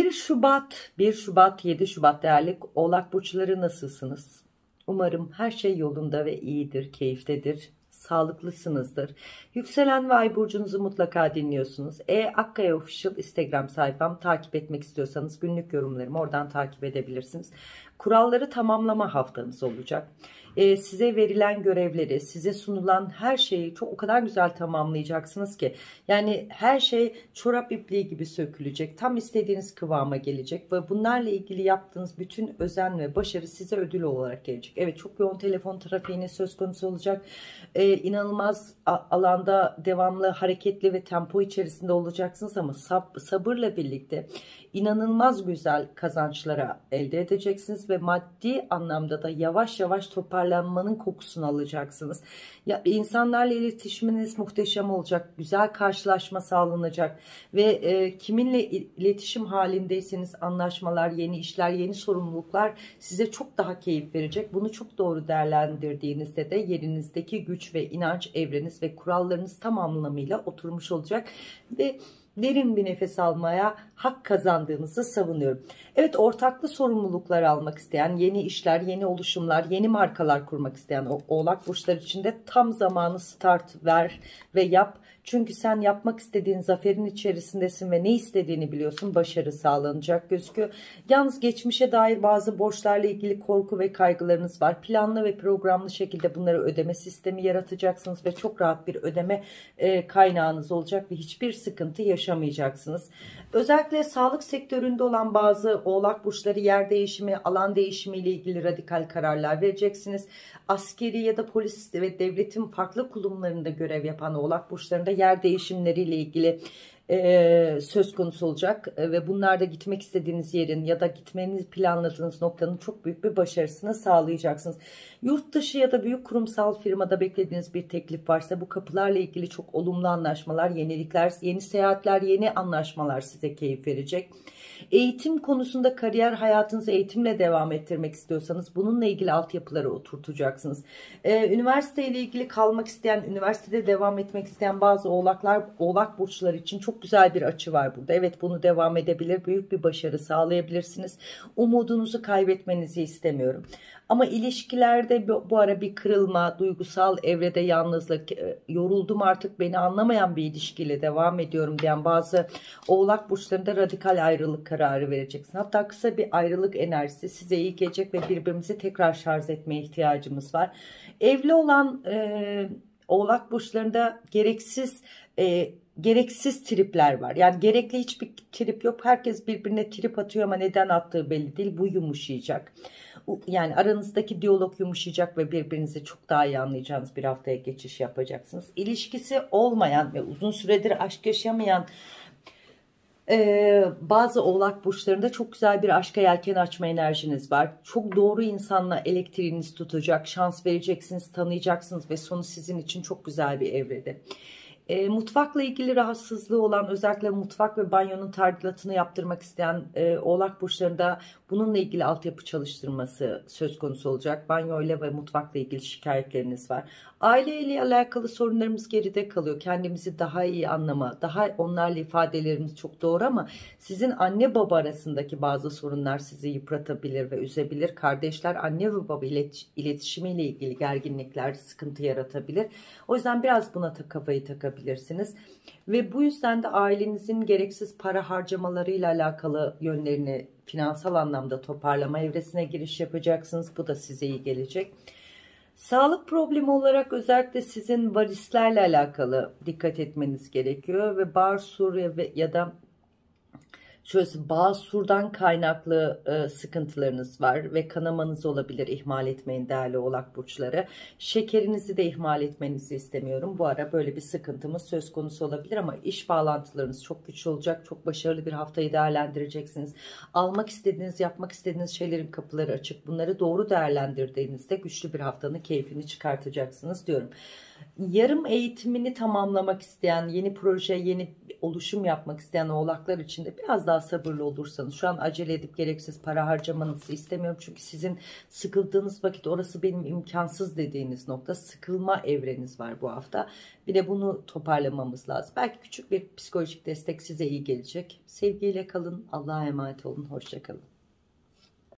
1 Şubat 7 Şubat değerli Oğlak burçları nasılsınız? Umarım her şey yolunda ve iyidir, keyiftedir, sağlıklısınızdır. Yükselen ve ay burcunuzu mutlaka dinliyorsunuz. Akkaya Official Instagram sayfam, takip etmek istiyorsanız günlük yorumlarımı oradan takip edebilirsiniz. Kuralları tamamlama haftanız olacak. Size verilen görevleri, size sunulan her şeyi o kadar güzel tamamlayacaksınız ki. Yani her şey çorap ipliği gibi sökülecek. Tam istediğiniz kıvama gelecek. Ve bunlarla ilgili yaptığınız bütün özen ve başarı size ödül olarak gelecek. Evet, çok yoğun telefon trafiğiniz söz konusu olacak. İnanılmaz alanda devamlı hareketli ve tempo içerisinde olacaksınız ama sabırla birlikte inanılmaz güzel kazançlara elde edeceksiniz ve maddi anlamda da yavaş yavaş toparlanmanın kokusunu alacaksınız. Ya, insanlarla iletişiminiz muhteşem olacak, güzel karşılaşma sağlanacak ve kiminle iletişim halindeyseniz anlaşmalar, yeni işler, yeni sorumluluklar size çok daha keyif verecek. Bunu çok doğru değerlendirdiğinizde de yerinizdeki güç ve inanç evreniz ve kurallarınız tam anlamıyla oturmuş olacak ve derin bir nefes almaya hak kazandığınızı savunuyorum. Evet, ortaklı sorumluluklar almak isteyen, yeni işler, yeni oluşumlar, yeni markalar kurmak isteyen Oğlak burçları için de tam zamanı, start ver ve yap. Çünkü sen yapmak istediğin zaferin içerisindesin ve ne istediğini biliyorsun, başarı sağlanacak gözüküyor. Yalnız geçmişe dair bazı borçlarla ilgili korku ve kaygılarınız var. Planlı ve programlı şekilde bunları ödeme sistemi yaratacaksınız ve çok rahat bir ödeme kaynağınız olacak ve hiçbir sıkıntı yaşamayacaksınız. Özellikle sağlık sektöründe olan bazı Oğlak burçları yer değişimi, alan değişimi ile ilgili radikal kararlar vereceksiniz. Askeri ya da polis ve devletin farklı kurumlarında görev yapan Oğlak burçlarında yer değişimleriyle ilgili söz konusu olacak ve bunlarda gitmek istediğiniz yerin ya da gitmenizi planladığınız noktanın çok büyük bir başarısını sağlayacaksınız. Yurt dışı ya da büyük kurumsal firmada beklediğiniz bir teklif varsa bu kapılarla ilgili çok olumlu anlaşmalar, yenilikler, yeni seyahatler, yeni anlaşmalar size keyif verecek. Eğitim konusunda kariyer hayatınızı eğitimle devam ettirmek istiyorsanız bununla ilgili altyapıları oturtacaksınız. Üniversiteyle ilgili kalmak isteyen, üniversitede devam etmek isteyen bazı Oğlak burçları için çok güzel bir açı var burada. Evet, bunu devam edebilir, büyük bir başarı sağlayabilirsiniz. Umudunuzu kaybetmenizi istemiyorum. Ama ilişkilerde bu ara bir kırılma, duygusal evrede yalnızlık, yoruldum artık, beni anlamayan bir ilişkiyle devam ediyorum diyen bazı Oğlak burçlarında radikal ayrılık kararı vereceksin. Hatta kısa bir ayrılık enerjisi size iyi gelecek ve birbirimizi tekrar şarj etmeye ihtiyacımız var. Evli olan Oğlak burçlarında gereksiz tripler var. Yani gerekli hiçbir trip yok. Herkes birbirine trip atıyor ama neden attığı belli değil. Bu yumuşayacak. Yani aranızdaki diyalog yumuşayacak ve birbirinizi çok daha iyi anlayacağınız bir haftaya geçiş yapacaksınız. İlişkisi olmayan ve uzun süredir aşk yaşamayan bazı Oğlak burçlarında çok güzel bir aşka yelken açma enerjiniz var. Çok doğru insanla elektriğiniz tutacak, şans vereceksiniz, tanıyacaksınız ve sonu sizin için çok güzel bir evrede. Mutfakla ilgili rahatsızlığı olan, özellikle mutfak ve banyonun tadilatını yaptırmak isteyen Oğlak burçlarında bununla ilgili altyapı çalıştırması söz konusu olacak. Banyoyla ve mutfakla ilgili şikayetleriniz var. Aileyle alakalı sorunlarımız geride kalıyor. Kendimizi daha iyi anlama, daha onlarla ifadelerimiz çok doğru ama sizin anne baba arasındaki bazı sorunlar sizi yıpratabilir ve üzebilir. Kardeşler, anne ve baba iletişimiyle ilgili gerginlikler, sıkıntı yaratabilir. O yüzden biraz buna kafayı takabilirsiniz. Ve bu yüzden de ailenizin gereksiz para harcamalarıyla alakalı yönlerini finansal anlamda toparlama evresine giriş yapacaksınız. Bu da size iyi gelecek. Sağlık problemi olarak özellikle sizin varislerle alakalı dikkat etmeniz gerekiyor ve bağırsak ya da bağırsurdan kaynaklı sıkıntılarınız var ve kanamanız olabilir. İhmal etmeyin değerli Oğlak burçları. Şekerinizi de ihmal etmenizi istemiyorum. Bu ara böyle bir sıkıntımız söz konusu olabilir ama iş bağlantılarınız çok güçlü olacak. Çok başarılı bir haftayı değerlendireceksiniz. Almak istediğiniz, yapmak istediğiniz şeylerin kapıları açık. Bunları doğru değerlendirdiğinizde güçlü bir haftanın keyfini çıkartacaksınız diyorum. Yarım eğitimini tamamlamak isteyen, yeni proje, yeni oluşum yapmak isteyen oğlaklar için de biraz daha sabırlı olursanız, şu an acele edip gereksiz para harcamanızı istemiyorum. Çünkü sizin sıkıldığınız vakit orası benim imkansız dediğiniz nokta, sıkılma evreniz var bu hafta. Bir de bunu toparlamamız lazım. Belki küçük bir psikolojik destek size iyi gelecek. Sevgiyle kalın, Allah'a emanet olun, hoşça kalın.